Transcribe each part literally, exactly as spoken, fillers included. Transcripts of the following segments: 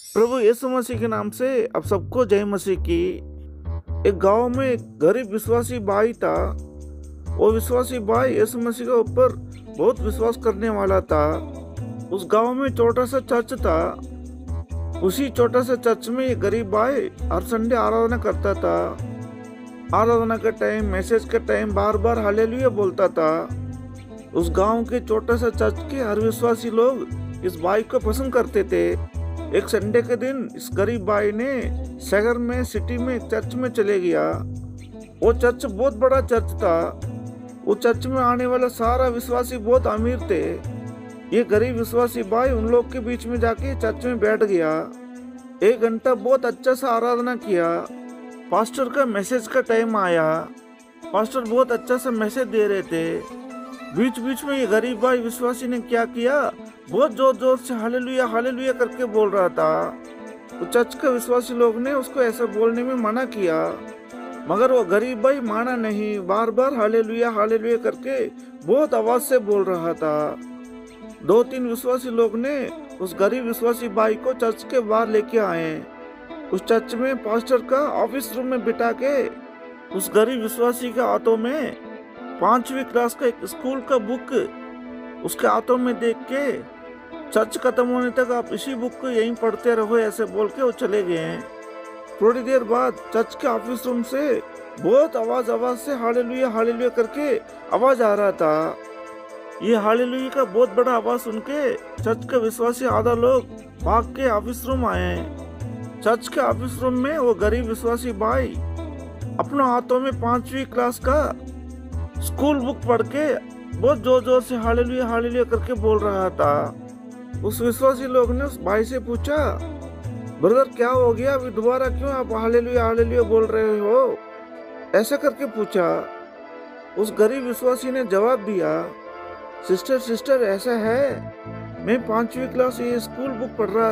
प्रभु यीशु मसीह के नाम से अब सबको जय मसीह की। एक गांव में एक गरीब विश्वासी भाई था। वो विश्वासी भाई यीशु मसीह के ऊपर बहुत विश्वास करने वाला था। उस गांव में छोटा सा चर्च था। उसी छोटा सा चर्च में एक गरीब भाई हर संडे आराधना करता था। आराधना के टाइम, मैसेज के टाइम बार बार हालेलुया बोलता था। उस गांव के छोटा सा चर्च के हर विश्वासी लोग इस भाई को पसंद करते थे। एक संडे के दिन इस गरीब भाई ने शहर में, सिटी में एक चर्च में चले गया। वो चर्च बहुत बड़ा चर्च था। वो चर्च में आने वाला सारा विश्वासी बहुत अमीर थे। ये गरीब विश्वासी भाई उन लोग के बीच में जाके चर्च में बैठ गया। एक घंटा बहुत अच्छा सा आराधना किया। पास्टर का मैसेज का टाइम आया। पास्टर बहुत अच्छा सा मैसेज दे रहे थे। बीच बीच में ये गरीब भाई विश्वासी ने क्या किया, बहुत जोर जोर से हालेलुया हालेलुया करके बोल रहा था। तो चर्च के विश्वासी लोग ने उसको ऐसा बोलने में मना किया, मगर वो गरीब भाई माना नहीं। बार बार हालेलुया हालेलुया करके बहुत आवाज से बोल रहा था। दो तीन विश्वासी लोग ने उस गरीब विश्वासी भाई को चर्च के बाहर लेके आए। उस चर्च में पास्टर का ऑफिस रूम में बिठा के उस गरीब विश्वासी के हाथों में पांचवी क्लास का एक स्कूल का बुक उसके हाथों में देख के, चर्च खत्म होने तक आप इसी बुक को यहीं पढ़ते रहो, ऐसे बोल के वो चले गए। थोड़ी देर बाद चर्च के ऑफिस रूम से बहुत आवाज आवाज से हालेलुया हालेलुया करके आवाज आ रहा था। ये हालेलुया का बहुत बड़ा आवाज सुन के चर्च के विश्वासी आधा लोग भाग के ऑफिस रूम आए। चर्च के ऑफिस रूम में वो गरीब विश्वासी भाई अपना हाथों में पांचवी क्लास का स्कूल बुक पढ़ के बहुत जोर जोर से हालेलुया हालेलुया करके बोल रहा था। उस विश्वासी लोग ने उस भाई से पूछा, ब्रदर क्या हो गया, अभी दोबारा क्यों आप हालेलुया हालेलुया बोल रहे हो, ऐसा करके पूछा। उस गरीब विश्वासी ने जवाब दिया, सिस्टर सिस्टर ऐसा है, मैं पांचवी क्लास ये स्कूल बुक पढ़ रहा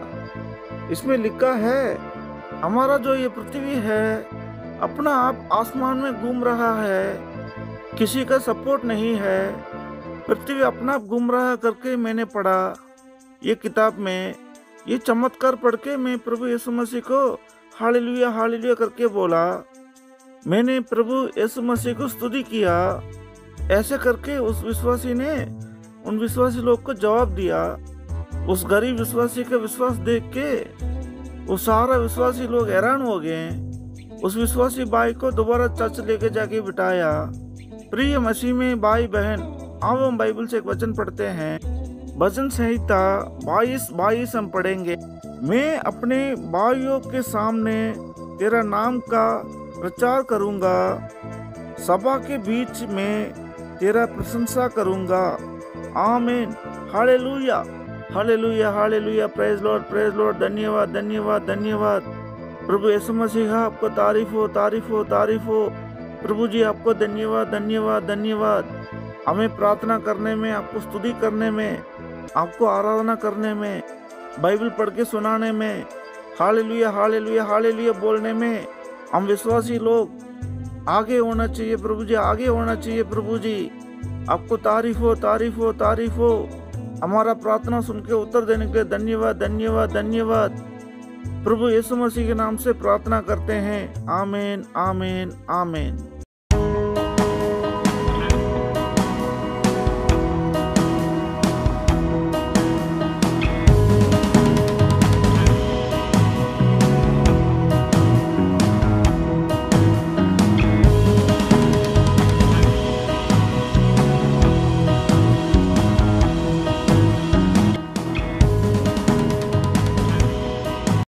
था। इसमें लिखा है हमारा जो ये पृथ्वी है अपना आप आसमान में घूम रहा है, किसी का सपोर्ट नहीं है, पृथ्वी अपना आप घूम रहा करके मैंने पढ़ा ये किताब में। ये चमत्कार पढ़ के मैं प्रभु यीशु मसीह को हालेलुया हालेलुया करके बोला। मैंने प्रभु यीशु मसीह को स्तुति किया। ऐसे करके उस विश्वासी ने उन विश्वासी लोग को जवाब दिया। उस गरीब विश्वासी का विश्वास देख के वो सारा विश्वासी लोग हैरान हो गए। उस विश्वासी भाई को दोबारा चर्च लेके जाके बिठाया। प्रिय मसीह में भाई बहन, आओ हम बाइबल से एक वचन पढ़ते हैं। भजन संहिता बाईस बाईस हम पढ़ेंगे। मैं अपने भाइयों के सामने तेरा नाम का प्रचार करूंगा, सभा के बीच में तेरा प्रशंसा करूंगा। आमीन। Hallelujah hallelujah hallelujah. Praise Lord praise Lord. धन्यवाद धन्यवाद धन्यवाद। प्रभु यीशु मसीह आपको तारीफ हो तारीफ हो तारीफ हो। प्रभु जी आपको धन्यवाद धन्यवाद धन्यवाद। हमें प्रार्थना करने में, आपको स्तुति करने में, आपको आराधना करने में, बाइबल पढ़ के सुनाने में, हालेलुया हालेलुया हालेलुया बोलने में हम विश्वासी लोग आगे होना चाहिए। प्रभु जी आगे होना चाहिए। प्रभु जी आपको तारीफ हो तारीफ हो तारीफ हो। हमारा प्रार्थना सुन के उत्तर देने के लिए धन्यवाद धन्यवाद धन्यवाद। प्रभु यीशु मसीह के नाम से प्रार्थना करते हैं। आमीन आमीन आमीन।